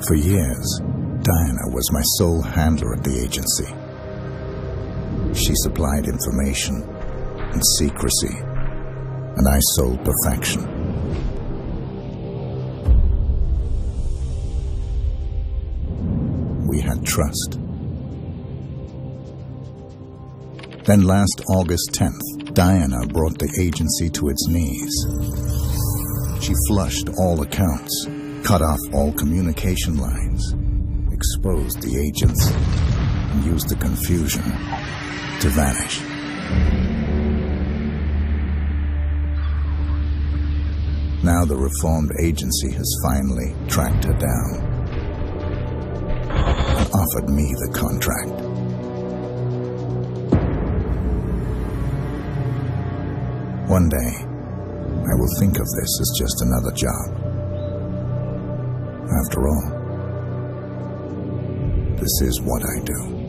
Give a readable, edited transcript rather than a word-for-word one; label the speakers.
Speaker 1: For years, Diana was my sole handler at the agency. She supplied information and secrecy, and I sold perfection. We had trust. Then last August 10th, Diana brought the agency to its knees. She flushed all accounts, cut off all communication lines, exposed the agents, and used the confusion to vanish. Now the reformed agency has finally tracked her down and offered me the contract. One day, I will think of this as just another job. After all, this is what I do.